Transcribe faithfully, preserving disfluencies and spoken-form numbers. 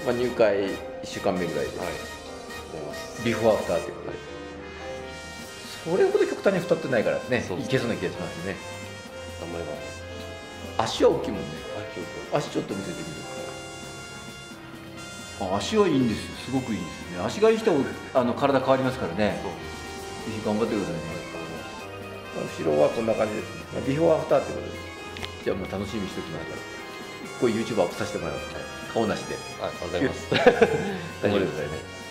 まあ、入会いっしゅうかんめぐらいで、 はい、 ビフォーアフターってことで、それほど極端に太ってないからね、 そうですねいけそうな気がしますね。 頑張ります。 足は大きいもんね。 あ、 足ちょっと見せてみる。 あ、足はいいんですよ、すごくいいんですよね。足がいい人あの体変わりますからね。 そうぜひ頑張ってくださいね。 後ろはこんな感じですね。まあ、ビフォーアフターってことで、じゃあもう楽しみにしておきますから、こう YouTube アップさせてもらいますね。顔なしで。 ありがとうございます。 大丈夫ですよね。